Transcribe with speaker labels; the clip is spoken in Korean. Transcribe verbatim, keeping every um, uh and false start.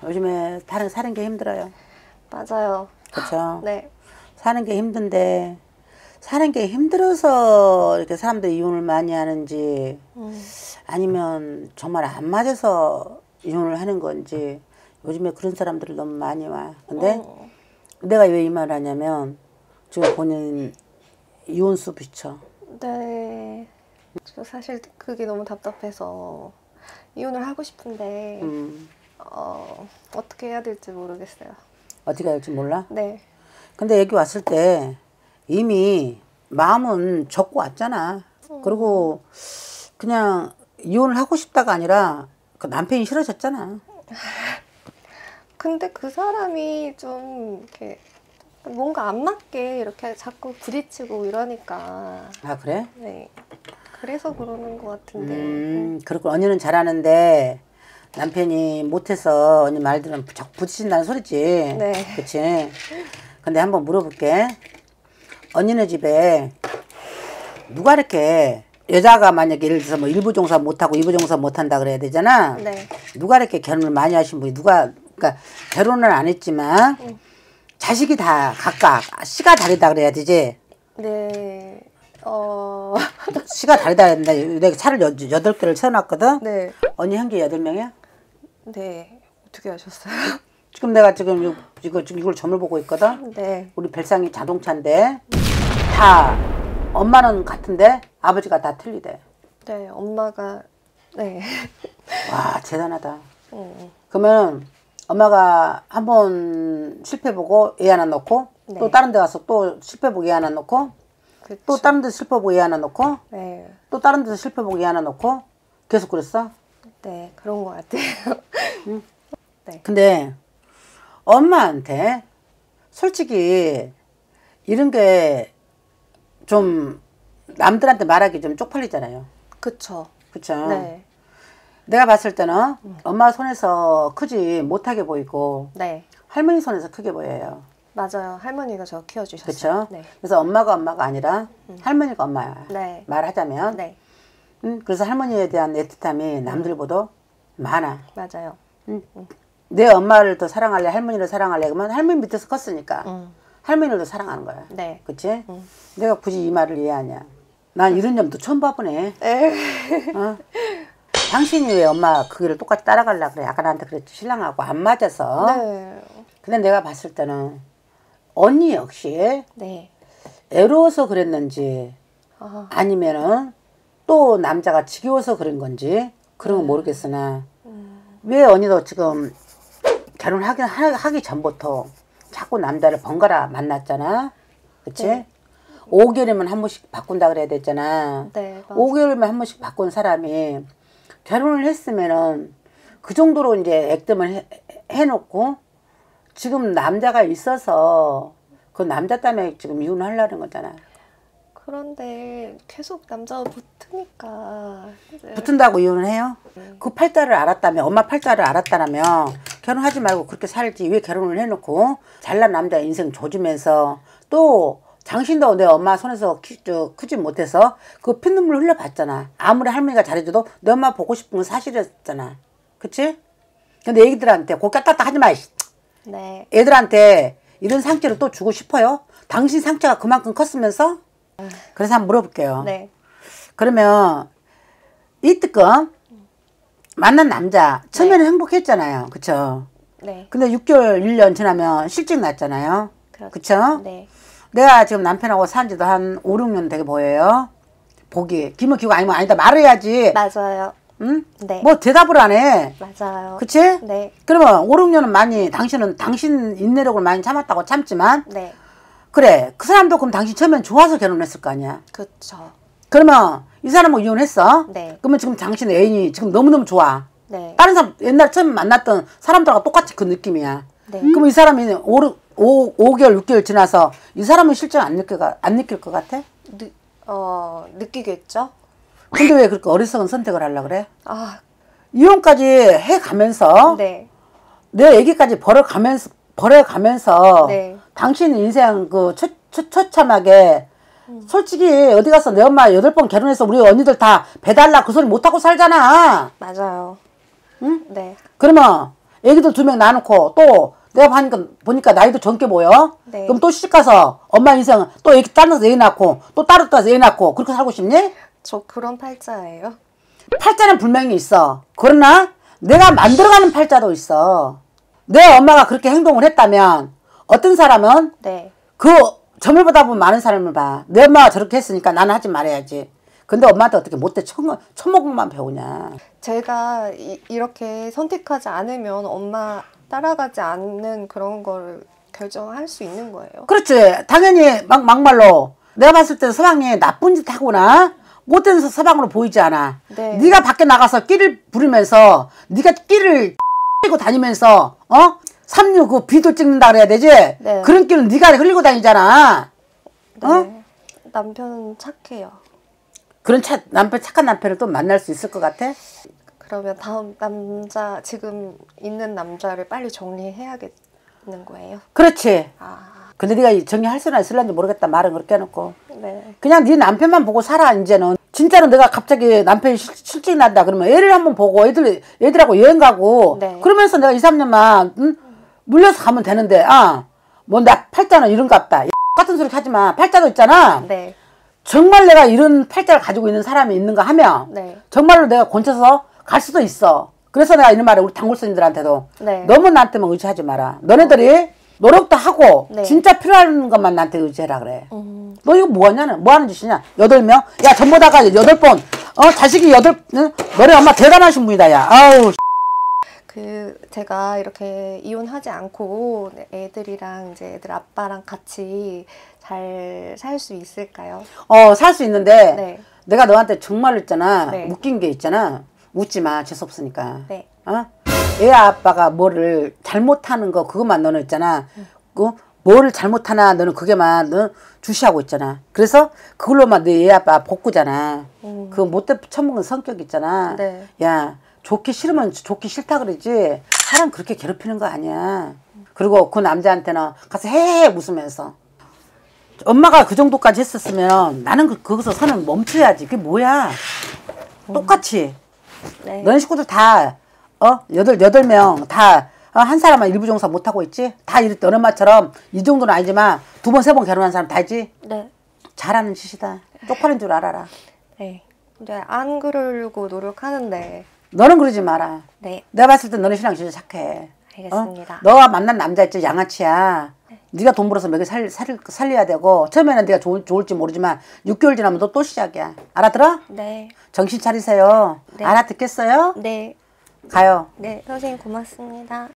Speaker 1: 요즘에 다른 사는 게 힘들어요.
Speaker 2: 맞아요.
Speaker 1: 그렇죠.
Speaker 2: 네.
Speaker 1: 사는 게 힘든데 사는 게 힘들어서 이렇게 사람들이 이혼을 많이 하는지
Speaker 2: 음.
Speaker 1: 아니면 정말 안 맞아서 이혼을 하는 건지 요즘에 그런 사람들이 너무 많이 와. 근데
Speaker 2: 음.
Speaker 1: 내가 왜 이 말을 하냐면 지금 본인 이혼수 비춰.
Speaker 2: 네. 저 사실 그게 너무 답답해서 이혼을 하고 싶은데
Speaker 1: 음,
Speaker 2: 어, 어떻게 해야 될지 모르겠어요.
Speaker 1: 어떻게 해야 할지 몰라?
Speaker 2: 네.
Speaker 1: 근데 여기 왔을 때 이미 마음은 접고 왔잖아. 그리고 그냥 이혼을 하고 싶다가 아니라 그 남편이 싫어졌잖아.
Speaker 2: 근데 그 사람이 좀 이렇게 뭔가 안 맞게 이렇게 자꾸 부딪히고 이러니까
Speaker 1: 아, 그래?
Speaker 2: 네. 그래서 그러는 것 같은데.
Speaker 1: 음, 그렇고 언니는 잘하는데 남편이 못해서 언니 말들은 자꾸 부딪힌다는 소리지.
Speaker 2: 네.
Speaker 1: 그치? 근데 한번 물어볼게. 언니네 집에 누가 이렇게 여자가 만약에 예를 들어서 뭐 일부 종사 못하고 이부 종사 못한다 그래야 되잖아.
Speaker 2: 네.
Speaker 1: 누가 이렇게 결혼을 많이 하신 분이 누가 그러니까 결혼을 안 했지만
Speaker 2: 음.
Speaker 1: 자식이 다 각각 씨가 다르다 그래야 되지.
Speaker 2: 네. 어.
Speaker 1: 씨가 다르다 했는데 내가 차를 여, 여덟 개를 세워놨거든.
Speaker 2: 네.
Speaker 1: 언니 한 개 여덟 명이야?
Speaker 2: 네. 어떻게 하셨어요?
Speaker 1: 지금 내가 지금 요, 이거 지금 이걸 점을 보고 있거든.
Speaker 2: 네.
Speaker 1: 우리 별상이 자동차인데 다 엄마는 같은데 아버지가 다 틀리대.
Speaker 2: 네. 엄마가 네.
Speaker 1: 와 대단하다.
Speaker 2: 음.
Speaker 1: 그러면 엄마가 한 번 실패 보고 애 하나 넣고
Speaker 2: 네.
Speaker 1: 또 다른 데 가서 또 실패 보고 애 하나 넣고
Speaker 2: 그쵸.
Speaker 1: 또 다른 데 실패 보고 애 하나 넣고
Speaker 2: 네.
Speaker 1: 또 다른 데서 실패 보고 애 하나 넣고 계속 그랬어?
Speaker 2: 네. 그런 것 같아요.
Speaker 1: 응?
Speaker 2: 네.
Speaker 1: 근데 엄마한테 솔직히 이런 게 좀 남들한테 말하기 좀 쪽팔리잖아요.
Speaker 2: 그쵸.
Speaker 1: 그쵸?
Speaker 2: 네.
Speaker 1: 내가 봤을 때는 엄마 손에서 크지 못하게 보이고
Speaker 2: 네.
Speaker 1: 할머니 손에서 크게 보여요.
Speaker 2: 맞아요. 할머니가 저 키워주셨어요.
Speaker 1: 그렇죠?
Speaker 2: 네.
Speaker 1: 그래서 엄마가 엄마가 아니라 할머니가 엄마야.
Speaker 2: 네.
Speaker 1: 말하자면.
Speaker 2: 네.
Speaker 1: 응? 그래서 할머니에 대한 애틋함이 남들보다 많아.
Speaker 2: 맞아요.
Speaker 1: 응? 내 엄마를 더 사랑할래, 할머니를 사랑할래 그러면 할머니 밑에서 컸으니까
Speaker 2: 음.
Speaker 1: 할머니를 더 사랑하는 거야.
Speaker 2: 네.
Speaker 1: 그치?
Speaker 2: 음.
Speaker 1: 내가 굳이 이 말을 이해하냐. 난 이런 점도 처음 봐보네. 어? 당신이 왜 엄마 그 길을 똑같이 따라가려고 그래. 아까 나한테 그랬지. 신랑하고 안 맞아서.
Speaker 2: 네.
Speaker 1: 근데 내가 봤을 때는 언니 역시
Speaker 2: 네.
Speaker 1: 애로워서 그랬는지
Speaker 2: 아.
Speaker 1: 아니면은 또 남자가 지겨워서 그런 건지 그런 건 모르겠으나
Speaker 2: 음.
Speaker 1: 왜 언니도 지금 결혼하기 하- 하기 전부터 자꾸 남자를 번갈아 만났잖아. 그치?
Speaker 2: 네.
Speaker 1: 오 개월이면 한 번씩 바꾼다 그래야 됐잖아.
Speaker 2: 네. 맞아요.
Speaker 1: 오 개월이면 한 번씩 바꾼 사람이 결혼을 했으면은 그 정도로 이제 액땜을 해, 해놓고 지금 남자가 있어서 그 남자 때문에 지금 이혼하려는 거잖아.
Speaker 2: 그런데 계속 남자가 붙으니까 이제
Speaker 1: 붙은다고 이혼을 해요?
Speaker 2: 네.
Speaker 1: 그 팔자를 알았다면 엄마 팔자를 알았다면 결혼하지 말고 그렇게 살지 왜 결혼을 해놓고 잘난 남자 인생 조지면서 또 당신도 내 엄마 손에서 키, 저, 크지 못해서 그 피눈물 흘려봤잖아. 아무리 할머니가 잘해줘도 내 엄마 보고 싶은 건 사실이었잖아. 그치? 근데 애기들한테 고개 따따 하지 마.
Speaker 2: 네.
Speaker 1: 애들한테 이런 상처를 또 주고 싶어요? 당신 상처가 그만큼 컸으면서? 그래서 한번 물어볼게요.
Speaker 2: 네.
Speaker 1: 그러면 이때껏 만난 남자 처음에는 행복했잖아요. 그쵸?
Speaker 2: 네.
Speaker 1: 근데 육 개월, 일 년 지나면 실직 났잖아요.
Speaker 2: 그렇죠.
Speaker 1: 그쵸?
Speaker 2: 네.
Speaker 1: 내가 지금 남편하고 산 지도 한 오, 육 년 되게 보여요. 보기. 기면 기고 아니면 아니다. 말해야지.
Speaker 2: 맞아요.
Speaker 1: 응?
Speaker 2: 네.
Speaker 1: 뭐 대답을 안 해.
Speaker 2: 맞아요.
Speaker 1: 그치?
Speaker 2: 네.
Speaker 1: 그러면 오, 육 년은 많이 당신은 당신 인내력을 많이 참았다고 참지만
Speaker 2: 네.
Speaker 1: 그래. 그 사람도 그럼 당신 처음엔 좋아서 결혼했을 거 아니야.
Speaker 2: 그쵸.
Speaker 1: 그러면 이 사람하고 이혼했어?
Speaker 2: 네.
Speaker 1: 그러면 지금 당신 애인이 지금 너무너무 좋아.
Speaker 2: 네.
Speaker 1: 다른 사람 옛날 처음 만났던 사람들하고 똑같이 그 느낌이야.
Speaker 2: 네.
Speaker 1: 그럼 이 사람이 오, 오, 오 개월, 육 개월 지나서 이 사람은 실제 안 느낄, 안 느낄 것 같아?
Speaker 2: 느, 어, 느끼겠죠?
Speaker 1: 근데 왜 그렇게 어리석은 선택을 하려고 그래?
Speaker 2: 아,
Speaker 1: 이혼까지 해가면서
Speaker 2: 네.
Speaker 1: 내 애기까지 벌어가면서 벌어가면서
Speaker 2: 네.
Speaker 1: 당신 인생 그 처, 처, 처참하게 솔직히 어디 가서 내 엄마 여덟 번 결혼해서 우리 언니들 다 배달라 그 소리 못하고 살잖아.
Speaker 2: 맞아요.
Speaker 1: 응?
Speaker 2: 네.
Speaker 1: 그러면 애기들 두 명 낳아놓고 또 내가 보니까, 보니까 나이도 젊게 보여.
Speaker 2: 네.
Speaker 1: 그럼 또 시집가서 엄마 인생 또 애기 딴 데서 애 낳고 또 따로 따서 애 낳고 그렇게 살고 싶니?
Speaker 2: 저 그런 팔자예요.
Speaker 1: 팔자는 분명히 있어. 그러나 내가 만들어가는 팔자도 있어. 내 엄마가 그렇게 행동을 했다면 어떤 사람은
Speaker 2: 네.
Speaker 1: 그 점을 보다 보면 많은 사람을 봐. 내 엄마가 저렇게 했으니까 나는 하지 말아야지. 근데 엄마한테 어떻게 못돼 천모공만 배우냐.
Speaker 2: 제가 이, 이렇게 선택하지 않으면 엄마 따라가지 않는 그런 걸 결정할 수 있는 거예요.
Speaker 1: 그렇지. 당연히 막, 막말로 내가 봤을 때 서방이 나쁜 짓 하거나 못된 서방으로 보이지 않아.
Speaker 2: 네.
Speaker 1: 네가 밖에 나가서 끼를 부리면서 네가 끼를 흘리고 다니면서 어? 삼류 그 비도 찍는다 그래야 되지?
Speaker 2: 네.
Speaker 1: 그런 끼는 네가 흘리고 다니잖아.
Speaker 2: 네.
Speaker 1: 어?
Speaker 2: 남편은 착해요.
Speaker 1: 그런 차, 남편 착한 남편을 또 만날 수 있을 것 같아?
Speaker 2: 그러면 다음 남자, 지금 있는 남자를 빨리 정리해야겠는 거예요?
Speaker 1: 그렇지.
Speaker 2: 아,
Speaker 1: 근데 네가 정리할 수나 있을런지 모르겠다. 말은 그렇게 해놓고.
Speaker 2: 네.
Speaker 1: 그냥 네 남편만 보고 살아 이제는. 진짜로 내가 갑자기 남편이 실, 실직이 난다 그러면 애를 한번 보고 애들, 애들하고 여행 가고
Speaker 2: 네.
Speaker 1: 그러면서 내가 이, 삼 년만 응? 물려서 가면 되는데 아, 뭐 나 팔자는 이런갑다. 같은 소리 하지 마. 팔자도 있잖아.
Speaker 2: 네.
Speaker 1: 정말 내가 이런 팔자를 가지고 있는 사람이 있는가 하면
Speaker 2: 네.
Speaker 1: 정말로 내가 곤쳐서 갈 수도 있어. 그래서 내가 이런 말을 우리 단골 스님들한테도
Speaker 2: 네.
Speaker 1: 너무 나한테만 의지하지 마라. 너네들이 노력도 하고
Speaker 2: 네.
Speaker 1: 진짜 필요한 것만 나한테 의지해라 그래.
Speaker 2: 음.
Speaker 1: 너 이거 뭐 하냐는 뭐 하는 짓이냐? 여덟 명? 야 전보다가 여덟 번. 어 자식이 여덟. 응? 너네 엄마 대단하신 분이다 야. 아우.
Speaker 2: 그 제가 이렇게 이혼하지 않고 애들이랑 이제 애들 아빠랑 같이 잘 살 수 있을까요?
Speaker 1: 어 살 수 있는데
Speaker 2: 네.
Speaker 1: 내가 너한테 정말 있잖아.
Speaker 2: 네.
Speaker 1: 웃긴 게 있잖아. 웃지 마. 재수 없으니까.
Speaker 2: 네.
Speaker 1: 어? 애 아빠가 뭐를 잘못하는 거 그것만 너는 있잖아. 그 뭐를 잘못하나 너는 그게만 너 주시하고 있잖아. 그래서 그걸로만 내 애 아빠 복구잖아.
Speaker 2: 음.
Speaker 1: 그 못돼 처먹는 성격 있잖아.
Speaker 2: 네.
Speaker 1: 야 좋기 싫으면 좋기 싫다 그러지. 사람 그렇게 괴롭히는 거 아니야. 그리고 그 남자한테는 가서 헤헤 웃으면서 엄마가 그 정도까지 했었으면 나는 그, 거기서 선을 멈춰야지. 그게 뭐야. 똑같이.
Speaker 2: 네.
Speaker 1: 너네 식구들 다, 어? 여덟, 여덟 명 다, 어? 한 사람만 일부 종사 못하고 있지? 다 이렇게 너네 엄마처럼 이 정도는 아니지만 두 번, 세 번 결혼한 사람 다 있지?
Speaker 2: 네.
Speaker 1: 잘하는 짓이다. 쪽팔린 줄 알아라.
Speaker 2: 네. 근데 안 그러려고 노력하는데.
Speaker 1: 너는 그러지 마라.
Speaker 2: 네.
Speaker 1: 내가 봤을 때 너네 신랑 진짜 착해.
Speaker 2: 알겠습니다.
Speaker 1: 어? 너가 만난 남자 있지? 양아치야. 네. 네가 돈 벌어서 먹여 살, 살, 살려야 되고 처음에는 네가 좋을, 좋을지 모르지만 육 개월 지나면 너 또 시작이야. 알아들어?
Speaker 2: 네.
Speaker 1: 정신 차리세요.
Speaker 2: 네.
Speaker 1: 알아듣겠어요?
Speaker 2: 네.
Speaker 1: 가요.
Speaker 2: 네. 선생님 고맙습니다.